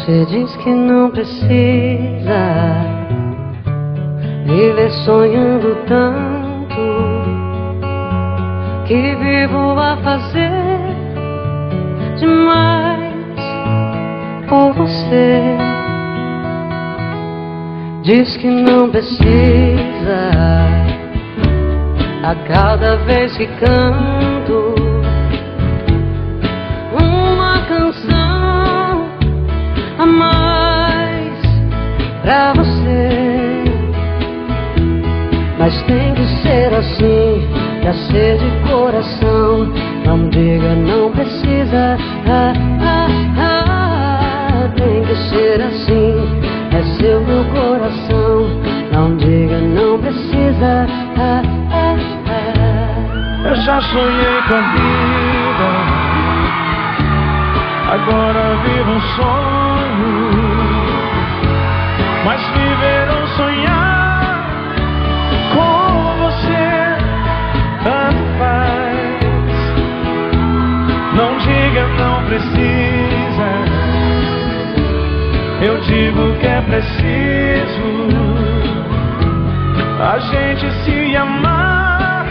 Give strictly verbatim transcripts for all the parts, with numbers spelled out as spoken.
Você diz que não precisa viver sonhando tanto, que vivo a fazer demais por você. Diz que não precisa a cada vez que canto uma canção a mais pra você. Mas tem que ser assim, pra ser de coração. Não diga não precisa, ah, ah, ah. Tem que ser assim, é seu meu coração. Não diga não precisa, ah, ah, ah. Eu já sonhei com a vida, agora vivo um sonho. Mas viver ou sonhar com você tanto faz. Não diga não precisa, eu digo que é preciso a gente se amar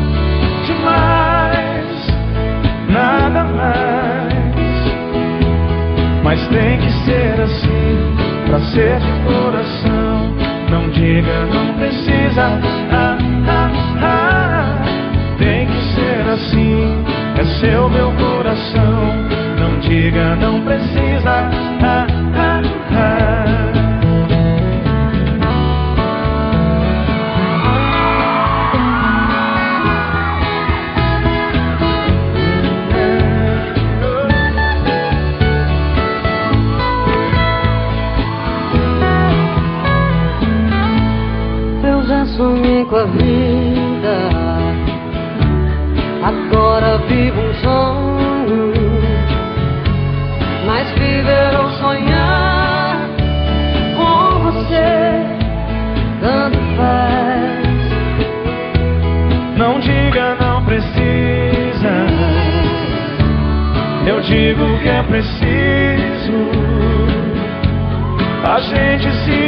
demais, nada mais. Mas tem que ser assim, pra ser de coração. Não diga não precisa, ah, ah, ah. Tem que ser assim, é seu meu coração. Não diga não precisa, ah, ah, ah. Sonhei com a vida, agora vivo um sonho. Mas viver ou sonhar com você tanto faz. Não diga não precisa, eu digo que é preciso a gente se